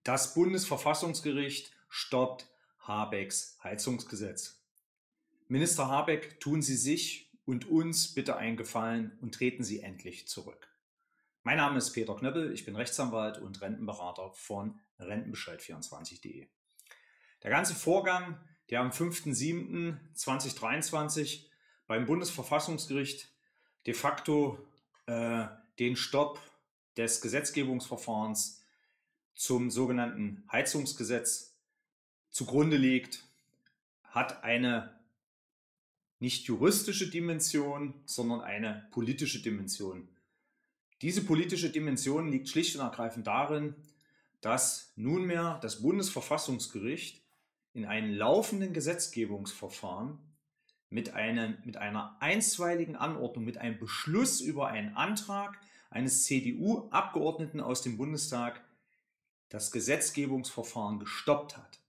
Das Bundesverfassungsgericht stoppt Habecks Heizungsgesetz. Minister Habeck, tun Sie sich und uns bitte einen Gefallen und treten Sie endlich zurück. Mein Name ist Peter Knöppel, ich bin Rechtsanwalt und Rentenberater von Rentenbescheid24.de. Der ganze Vorgang, der am 5.7.2023 beim Bundesverfassungsgericht de facto den Stopp des Gesetzgebungsverfahrens zum sogenannten Heizungsgesetz zugrunde liegt, hat eine nicht juristische Dimension, sondern eine politische Dimension. Diese politische Dimension liegt schlicht und ergreifend darin, dass nunmehr das Bundesverfassungsgericht in einem laufenden Gesetzgebungsverfahren mit einer einstweiligen Anordnung, mit einem Beschluss über einen Antrag eines CDU-Abgeordneten aus dem Bundestag das Gesetzgebungsverfahren gestoppt hat.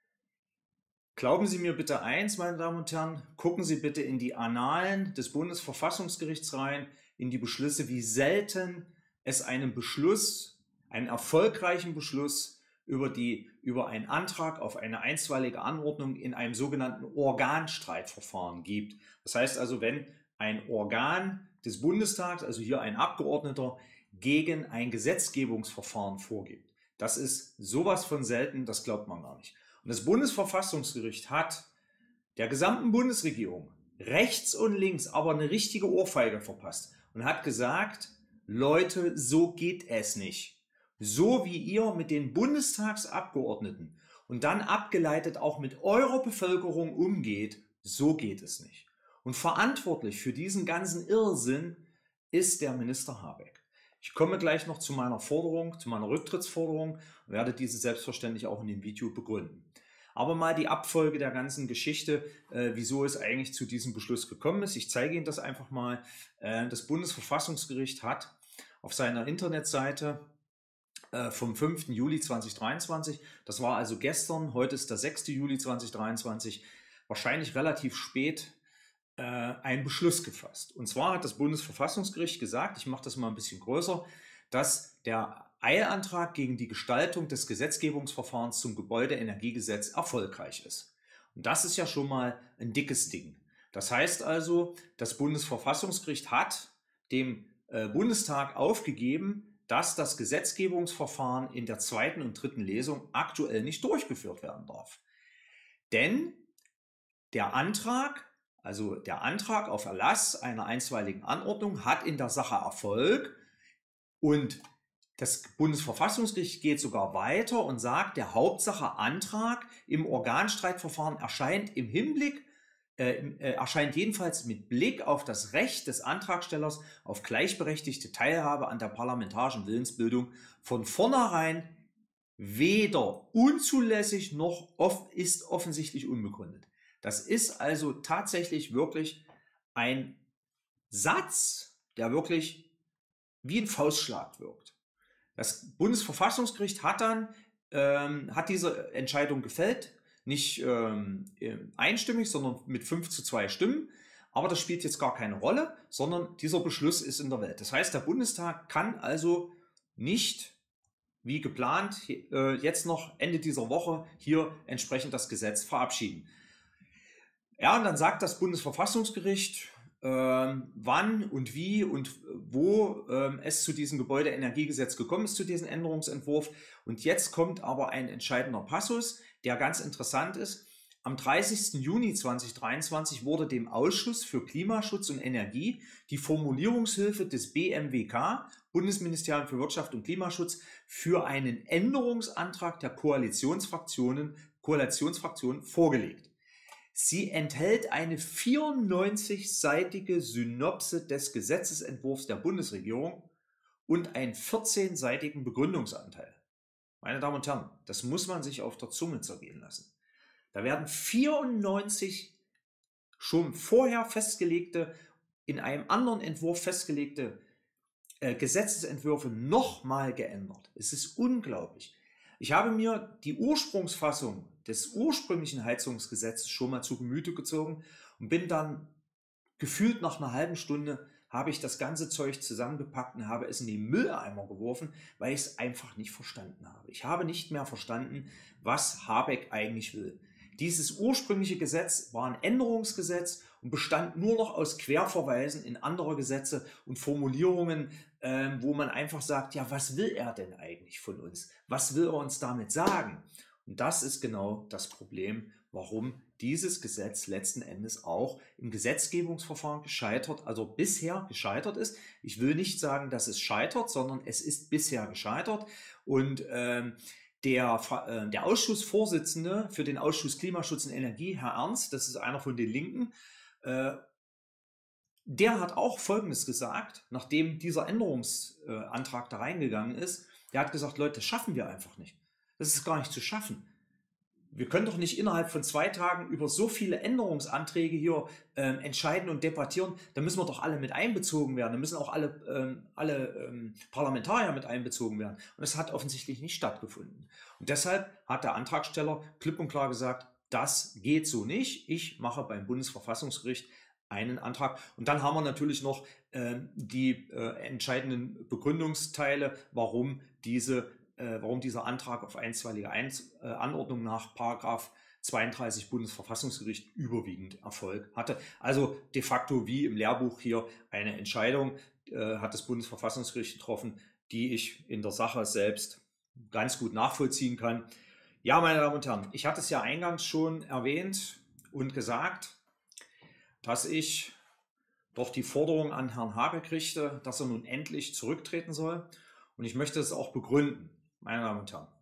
Glauben Sie mir bitte eins, meine Damen und Herren, gucken Sie bitte in die Annalen des Bundesverfassungsgerichts rein, in die Beschlüsse, wie selten es einen Beschluss, einen erfolgreichen Beschluss über einen Antrag auf eine einstweilige Anordnung in einem sogenannten Organstreitverfahren gibt. Das heißt also, wenn ein Organ des Bundestags, also hier ein Abgeordneter, gegen ein Gesetzgebungsverfahren vorgeht. Das ist sowas von selten, das glaubt man gar nicht. Und das Bundesverfassungsgericht hat der gesamten Bundesregierung rechts und links aber eine richtige Ohrfeige verpasst und hat gesagt, Leute, so geht es nicht. So wie ihr mit den Bundestagsabgeordneten und dann abgeleitet auch mit eurer Bevölkerung umgeht, so geht es nicht. Und verantwortlich für diesen ganzen Irrsinn ist der Minister Habeck. Ich komme gleich noch zu meiner Forderung, zu meiner Rücktrittsforderung und werde diese selbstverständlich auch in dem Video begründen. Aber mal die Abfolge der ganzen Geschichte, wieso es eigentlich zu diesem Beschluss gekommen ist. Ich zeige Ihnen das einfach mal. Das Bundesverfassungsgericht hat auf seiner Internetseite vom 5. Juli 2023, das war also gestern, heute ist der 6. Juli 2023, wahrscheinlich relativ spät, einen Beschluss gefasst. Und zwar hat das Bundesverfassungsgericht gesagt, ich mache das mal ein bisschen größer, dass der Eilantrag gegen die Gestaltung des Gesetzgebungsverfahrens zum Gebäudeenergiegesetz erfolgreich ist. Und das ist ja schon mal ein dickes Ding. Das heißt also, das Bundesverfassungsgericht hat dem Bundestag aufgegeben, dass das Gesetzgebungsverfahren in der zweiten und dritten Lesung aktuell nicht durchgeführt werden darf. Denn der Antrag auf Erlass einer einstweiligen Anordnung hat in der Sache Erfolg und das Bundesverfassungsgericht geht sogar weiter und sagt, der Hauptsache-Antrag im Organstreitverfahren erscheint erscheint jedenfalls mit Blick auf das Recht des Antragstellers auf gleichberechtigte Teilhabe an der parlamentarischen Willensbildung von vornherein weder unzulässig noch ist offensichtlich unbegründet. Das ist also tatsächlich wirklich ein Satz, der wirklich wie ein Faustschlag wirkt. Das Bundesverfassungsgericht hat diese Entscheidung gefällt, nicht einstimmig, sondern mit 5:2 Stimmen. Aber das spielt jetzt gar keine Rolle, sondern dieser Beschluss ist in der Welt. Das heißt, der Bundestag kann also nicht wie geplant jetzt noch Ende dieser Woche hier entsprechend das Gesetz verabschieden. Ja, und dann sagt das Bundesverfassungsgericht, wann und wie und wo es zu diesem Gebäudeenergiegesetz gekommen ist, zu diesem Änderungsentwurf. Und jetzt kommt aber ein entscheidender Passus, der ganz interessant ist. Am 30. Juni 2023 wurde dem Ausschuss für Klimaschutz und Energie die Formulierungshilfe des BMWK, Bundesministerium für Wirtschaft und Klimaschutz, für einen Änderungsantrag der Koalitionsfraktionen vorgelegt. Sie enthält eine 94-seitige Synopse des Gesetzesentwurfs der Bundesregierung und einen 14-seitigen Begründungsanteil. Meine Damen und Herren, das muss man sich auf der Zunge zergehen lassen. Da werden 94 schon vorher festgelegte, in einem anderen Entwurf festgelegte Gesetzesentwürfe nochmal geändert. Es ist unglaublich. Ich habe mir die Ursprungsfassung des ursprünglichen Heizungsgesetzes schon mal zu Gemüte gezogen und bin dann gefühlt nach einer halben Stunde habe ich das ganze Zeug zusammengepackt und habe es in den Mülleimer geworfen, weil ich es einfach nicht verstanden habe. Ich habe nicht mehr verstanden, was Habeck eigentlich will. Dieses ursprüngliche Gesetz war ein Änderungsgesetz und bestand nur noch aus Querverweisen in andere Gesetze und Formulierungen, wo man einfach sagt, ja, was will er denn eigentlich von uns? Was will er uns damit sagen? Und das ist genau das Problem, warum dieses Gesetz letzten Endes auch im Gesetzgebungsverfahren gescheitert, also bisher gescheitert ist. Ich will nicht sagen, dass es scheitert, sondern es ist bisher gescheitert. Und der Ausschussvorsitzende für den Ausschuss Klimaschutz und Energie, Herr Ernst, das ist einer von den Linken, der hat auch Folgendes gesagt, nachdem dieser Änderungsantrag da reingegangen ist. Der hat gesagt, Leute, das schaffen wir einfach nicht. Das ist gar nicht zu schaffen. Wir können doch nicht innerhalb von 2 Tagen über so viele Änderungsanträge hier entscheiden und debattieren. Da müssen wir doch alle mit einbezogen werden. Da müssen auch alle Parlamentarier mit einbezogen werden. Und das hat offensichtlich nicht stattgefunden. Und deshalb hat der Antragsteller klipp und klar gesagt, das geht so nicht. Ich mache beim Bundesverfassungsgericht einen Antrag. Und dann haben wir natürlich noch die entscheidenden Begründungsteile, warum dieser Antrag auf einstweilige Anordnung nach § 32 Bundesverfassungsgericht überwiegend Erfolg hatte. Also de facto wie im Lehrbuch hier eine Entscheidung hat das Bundesverfassungsgericht getroffen, die ich in der Sache selbst ganz gut nachvollziehen kann. Ja, meine Damen und Herren, ich hatte es ja eingangs schon erwähnt und gesagt, dass ich doch die Forderung an Herrn Habeck richte, dass er nun endlich zurücktreten soll. Und ich möchte es auch begründen. Meine Damen und Herren,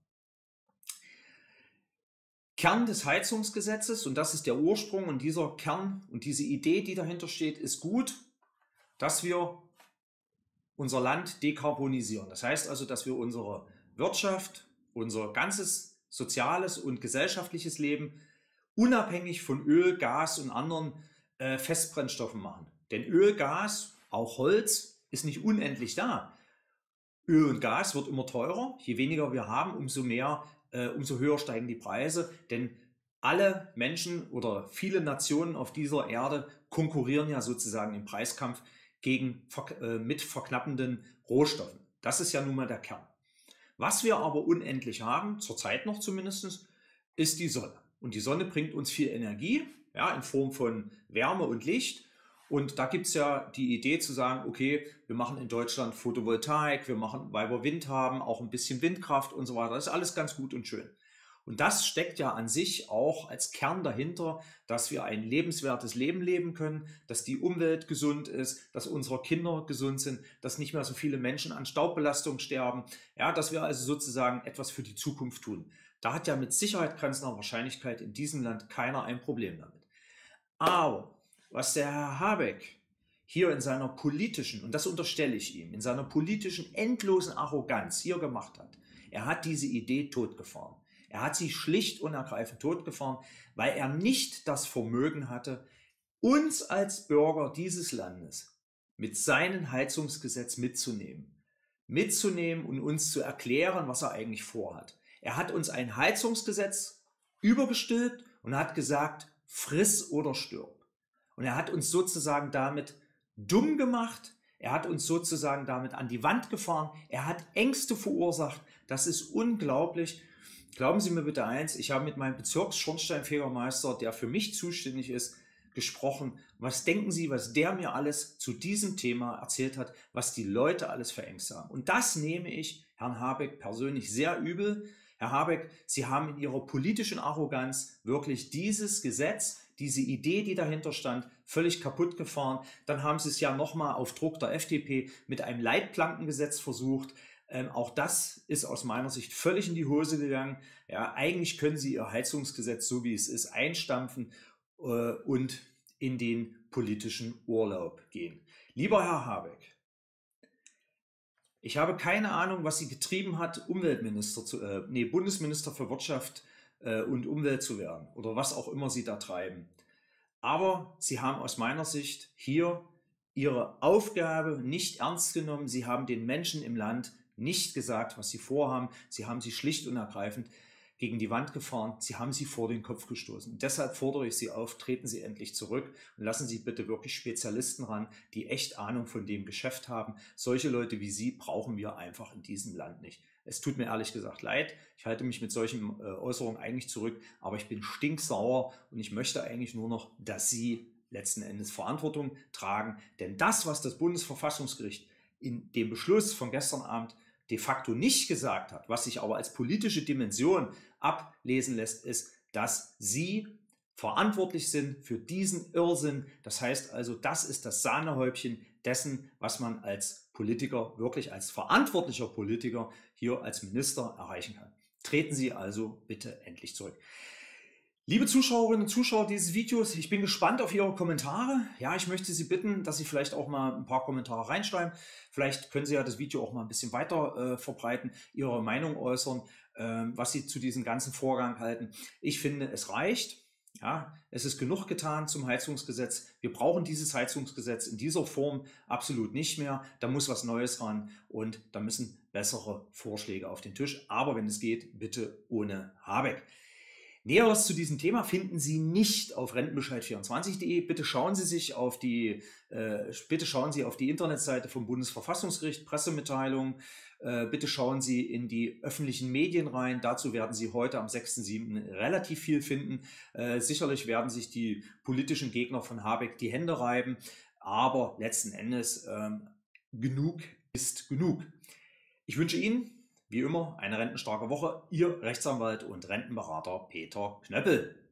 Kern des Heizungsgesetzes, und das ist der Ursprung, und dieser Kern und diese Idee, die dahinter steht, ist gut, dass wir unser Land dekarbonisieren. Das heißt also, dass wir unsere Wirtschaft, unser ganzes soziales und gesellschaftliches Leben unabhängig von Öl, Gas und anderen Festbrennstoffen machen. Denn Öl, Gas, auch Holz ist nicht unendlich da. Öl und Gas wird immer teurer. Je weniger wir haben, umso höher steigen die Preise. Denn alle Menschen oder viele Nationen auf dieser Erde konkurrieren ja sozusagen im Preiskampf mit verknappenden Rohstoffen. Das ist ja nun mal der Kern. Was wir aber unendlich haben, zurzeit noch zumindest, ist die Sonne. Und die Sonne bringt uns viel Energie, ja, in Form von Wärme und Licht. Und da gibt es ja die Idee zu sagen, okay, wir machen in Deutschland Photovoltaik, wir machen, weil wir Wind haben, auch ein bisschen Windkraft und so weiter. Das ist alles ganz gut und schön. Und das steckt ja an sich auch als Kern dahinter, dass wir ein lebenswertes Leben leben können, dass die Umwelt gesund ist, dass unsere Kinder gesund sind, dass nicht mehr so viele Menschen an Staubbelastung sterben, ja, dass wir also sozusagen etwas für die Zukunft tun. Da hat ja mit Sicherheit grenzender Wahrscheinlichkeit in diesem Land keiner ein Problem damit. Aber was der Herr Habeck hier in seiner politischen, und das unterstelle ich ihm, in seiner politischen endlosen Arroganz hier gemacht hat, er hat diese Idee totgefahren. Er hat sie schlicht und ergreifend totgefahren, weil er nicht das Vermögen hatte, uns als Bürger dieses Landes mit seinem Heizungsgesetz mitzunehmen und uns zu erklären, was er eigentlich vorhat. Er hat uns ein Heizungsgesetz übergestülpt und hat gesagt, friss oder stirb. Und er hat uns sozusagen damit dumm gemacht, er hat uns sozusagen damit an die Wand gefahren, er hat Ängste verursacht. Das ist unglaublich. Glauben Sie mir bitte eins, ich habe mit meinem Bezirksschornsteinfegermeister, der für mich zuständig ist, gesprochen. Was denken Sie, was der mir alles zu diesem Thema erzählt hat, was die Leute alles für Ängste haben? Und das nehme ich Herrn Habeck persönlich sehr übel. Herr Habeck, Sie haben in Ihrer politischen Arroganz wirklich dieses Gesetz, diese Idee, die dahinter stand, völlig kaputt gefahren. Dann haben Sie es ja nochmal auf Druck der FDP mit einem Leitplankengesetz versucht. Auch das ist aus meiner Sicht völlig in die Hose gegangen. Ja, eigentlich können Sie Ihr Heizungsgesetz, so wie es ist, einstampfen und in den politischen Urlaub gehen. Lieber Herr Habeck, ich habe keine Ahnung, was Sie getrieben hat, Bundesminister für Wirtschaft und Umwelt zu werden oder was auch immer Sie da treiben. Aber Sie haben aus meiner Sicht hier Ihre Aufgabe nicht ernst genommen. Sie haben den Menschen im Land nicht gesagt, was sie vorhaben. Sie haben sie schlicht und ergreifend gegen die Wand gefahren, Sie haben sie vor den Kopf gestoßen. Und deshalb fordere ich Sie auf, treten Sie endlich zurück und lassen Sie bitte wirklich Spezialisten ran, die echt Ahnung von dem Geschäft haben. Solche Leute wie Sie brauchen wir einfach in diesem Land nicht. Es tut mir ehrlich gesagt leid, ich halte mich mit solchen Äußerungen eigentlich zurück, aber ich bin stinksauer und ich möchte eigentlich nur noch, dass Sie letzten Endes Verantwortung tragen. Denn das, was das Bundesverfassungsgericht in dem Beschluss von gestern Abend de facto nicht gesagt hat, was sich aber als politische Dimension ablesen lässt, ist, dass Sie verantwortlich sind für diesen Irrsinn. Das heißt also, das ist das Sahnehäubchen dessen, was man als Politiker, wirklich als verantwortlicher Politiker hier als Minister erreichen kann. Treten Sie also bitte endlich zurück. Liebe Zuschauerinnen und Zuschauer dieses Videos, ich bin gespannt auf Ihre Kommentare. Ja, ich möchte Sie bitten, dass Sie vielleicht auch mal ein paar Kommentare reinschreiben. Vielleicht können Sie ja das Video auch mal ein bisschen weiter verbreiten, Ihre Meinung äußern, was Sie zu diesem ganzen Vorgang halten. Ich finde, es reicht. Ja, es ist genug getan zum Heizungsgesetz. Wir brauchen dieses Heizungsgesetz in dieser Form absolut nicht mehr. Da muss was Neues ran und da müssen bessere Vorschläge auf den Tisch. Aber wenn es geht, bitte ohne Habeck. Näheres zu diesem Thema finden Sie nicht auf rentenbescheid24.de. Bitte schauen Sie auf die Internetseite vom Bundesverfassungsgericht, Pressemitteilung. Bitte schauen Sie in die öffentlichen Medien rein. Dazu werden Sie heute am 6.7. relativ viel finden. Sicherlich werden sich die politischen Gegner von Habeck die Hände reiben. Aber letzten Endes genug ist genug. Ich wünsche Ihnen wie immer eine rentenstarke Woche. Ihr Rechtsanwalt und Rentenberater Peter Knöppel.